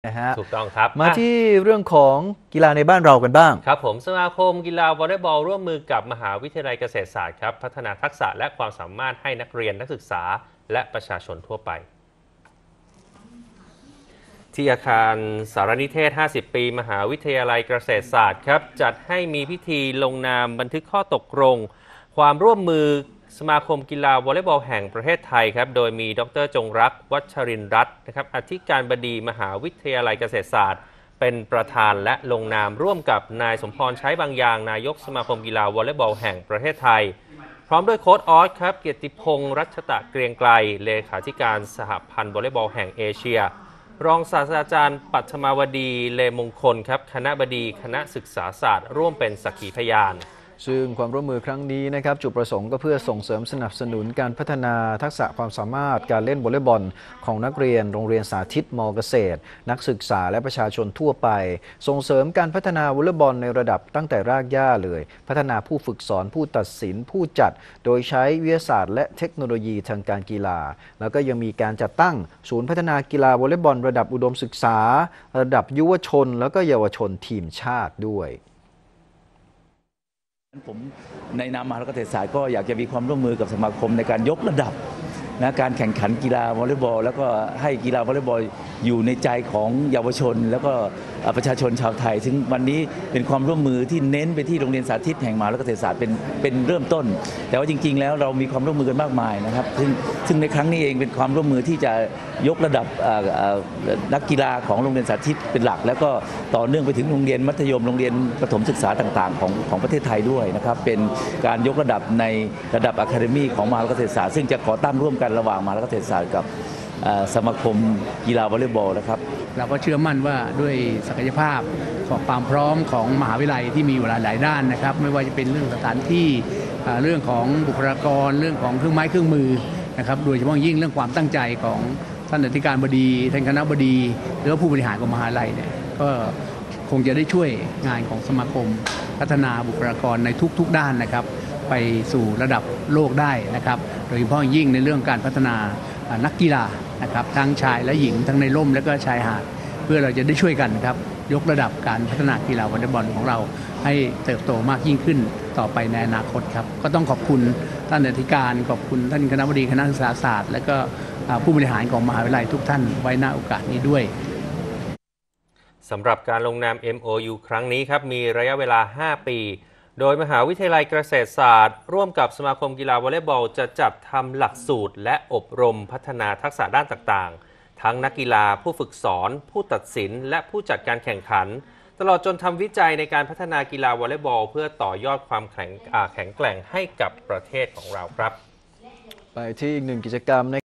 นะฮะถูกต้องครับมาที่เรื่องของกีฬาในบ้านเรากันบ้างครับผมสมาคมกีฬาวอลเลย์บอลร่วมมือกับมหาวิทยาลัยเกษตรศาสตร์ครับพัฒนาทักษะและความสามารถให้นักเรียนนักศึกษาและประชาชนทั่วไปที่อาคารสารนิเทศ 50 ปีมหาวิทยาลัยเกษตรศาสตร์ครับจัดให้มีพิธีลงนามบันทึกข้อตกลงความร่วมมือสมาคมกีฬาวอลเลย์บอลแห่งประเทศไทยครับโดยมีดร.จงรักษ์ วัชรินทร์รัตน์นะครับอธิการบดีมหาวิทยาลัยเกษตรศาสตร์เป็นประธานและลงนามร่วมกับนายสมพรใช้บางอย่างนายกสมาคมกีฬาวอลเลย์บอลแห่งประเทศไทยพร้อมด้วยโค้ชออสครับเกียรติพงษ์รัชตะเกรียงไกรเลขาธิการสหพันธ์วอลเลย์บอลแห่งเอเชียรองศาสตราจารย์ปัทมาวดีเลมงคลครับคณะบดีคณะศึกษาศาสตร์ร่วมเป็นสักขีพยานซึ่งความร่วมมือครั้งนี้นะครับจุดประสงค์ก็เพื่อส่งเสริมสนับสนุนการพัฒนาทักษะความสามารถการเล่นวอลเลย์บอลของนักเรียนโรงเรียนสาธิตม.เกษตรนักศึกษาและประชาชนทั่วไปส่งเสริมการพัฒนาวอลเลย์บอลในระดับตั้งแต่รากหญ้าเลยพัฒนาผู้ฝึกสอนผู้ตัดสินผู้จัดโดยใช้วิทยาศาสตร์และเทคโนโลยีทางการกีฬาแล้วก็ยังมีการจัดตั้งศูนย์พัฒนากีฬาวอลเลย์บอลระดับอุดมศึกษาระดับยุวชนแล้วก็เยาวชนทีมชาติด้วยผมในนามมหาวิทยาลัยเกษตรศาสตร์ก็อยากจะมีความร่วมมือกับสมาคมในการยกระดับการแข่งขันกีฬาวอลเลย์บอลแล้วก็ให้กีฬาวอลเลย์บอลอยู่ในใจของเยาวชนแล้วก็ประชาชนชาวไทยซึ่งวันนี้เป็นความร่วมมือที่เน้นไปที่โรงเรียนสาธิตแห่งมหาวิทยาลัยเกษตรศาสตร์เป็นเริ่มต้นแต่ว่าจริงๆแล้วเรามีความร่วมมือกันมากมายนะครับซึ่งในครั้งนี้เองเป็นความร่วมมือที่จะยกระดับนักกีฬาของโรงเรียนสาธิตเป็นหลักแล้วก็ต่อเนื่องไปถึงโรงเรียนมัธยมโรงเรียนประถมศึกษาต่างๆของประเทศไทยด้วยนะครับเป็นการยกระดับในระดับอะคาเดมี่ของมหาวิทยาลัยเกษตรศาสตร์ซึ่งจะก่อตั้งร่วมกันระหว่างมหาวิทยาลัยเกษตรศาสตร์กับสมาคมกีฬาวอลเลย์บอลนะครับเราก็เชื่อมั่นว่าด้วยศักยภาพของความพร้อมของมหาวิทยาลัยที่มีอยู่หลายด้านนะครับไม่ว่าจะเป็นเรื่องสถานที่เรื่องของบุคลากรเรื่องของเครื่องไม้เครื่องมือนะครับโดยเฉพาะยิ่งเรื่องความตั้งใจของท่านอธิการบดีท่านคณะบดีหรือว่าผู้บริหารของมหาวิทยาลัยเนี่ยก็คงจะได้ช่วยงานของสมาคมพัฒนาบุคลากรในทุกด้านนะครับไปสู่ระดับโลกได้นะครับโดยเฉพาะยิ่งในเรื่องการพัฒนานักกีฬานะครับทั้งชายและหญิงทั้งในร่มและก็ชายหาดเพื่อเราจะได้ช่วยกันครับยกระดับการพัฒนากีฬาวอลเลย์บอลของเราให้เติบโตมากยิ่งขึ้นต่อไปในอนาคตครับก็ต้องขอบคุณท่านอธิการขอบคุณท่านคณบดีคณะศึกษาศาสตร์และก็ผู้บริหารของมหาวิทยาลัยทุกท่านไว้ณโอกาสนี้ด้วยสำหรับการลงนาม MOU ครั้งนี้ครับมีระยะเวลา 5 ปีโดยมหาวิทยาลัยเกษตรศาสตร์ร่วมกับสมาคมกีฬาวอลเลย์บอลจะจัดทำหลักสูตรและอบรมพัฒนาทักษะด้านต่างๆทั้งนักกีฬาผู้ฝึกสอนผู้ตัดสินและผู้จัดการแข่งขันตลอดจนทำวิจัยในการพัฒนากีฬาวอลเลย์บอลเพื่อต่อยอดความแข็งแกร่งให้กับประเทศของเราครับไปที่อีกหนึ่งกิจกรรม